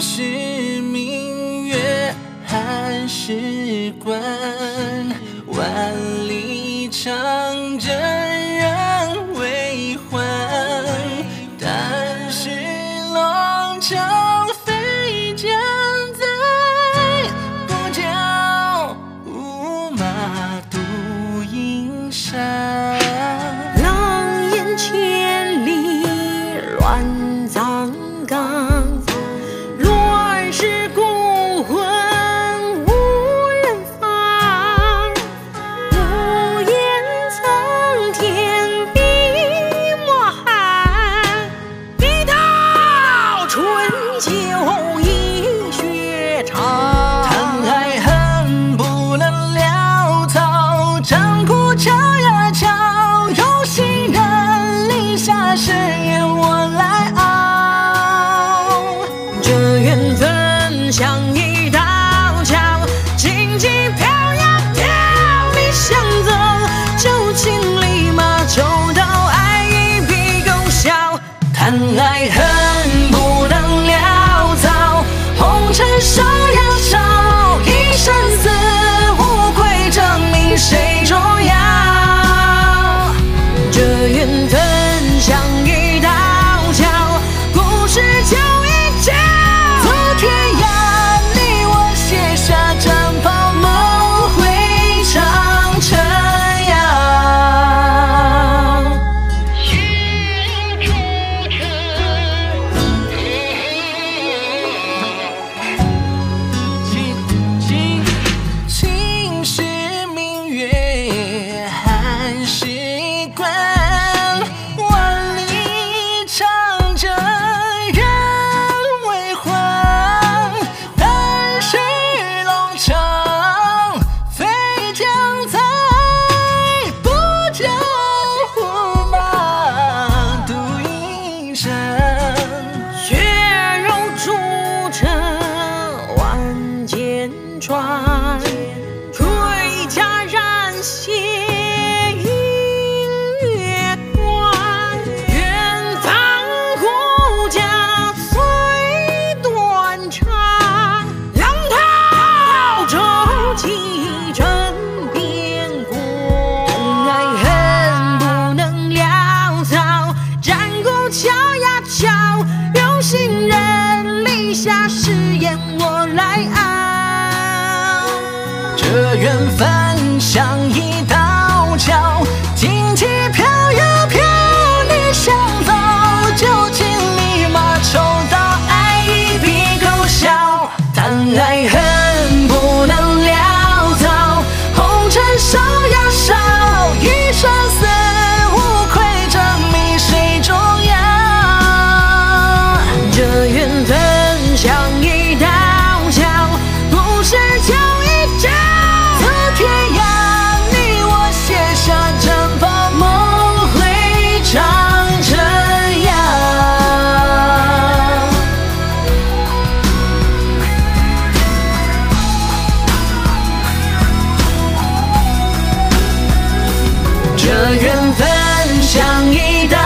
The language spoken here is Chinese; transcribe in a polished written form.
是明月汉时关，万里长征人未还。但是龙城飞将在，不教无马度阴山。 狼烟千里乱葬岗，若是孤魂无人放。无言苍天笔墨寒，一道春秋一血长。 谈爱恨不能潦草，张苦敲呀敲，有心人立下誓言我来熬。 这缘分像一道桥，荆棘飘呀飘，你想走就千里马，抽刀爱一笔勾销。 谈爱恨不能潦草，红尘烧呀烧，一生死无愧，证明谁重要。 这缘分像一道桥，故事就一角。 走天涯，你我写下战袍，梦回长城谣。青是明月汉时关，万里长征人未还。但是龙城飞将在，不教胡马度阴山。 血肉铸成万箭穿，盔甲染血银月关。远方护甲虽断肠，浪涛骤起枕边光。 爱恨不能潦草，战鼓敲呀敲，有心人立下誓言我来熬。 这缘分像一道桥，荆棘飘呀飘，你想走就千里马，抽刀爱一笔勾销。谈爱恨不能潦草，红尘烧呀烧，一生死无愧，证明谁重要。 这缘分像一道桥，故事就一角。 走天涯，你我写下战袍，梦回长城谣。这缘分像一道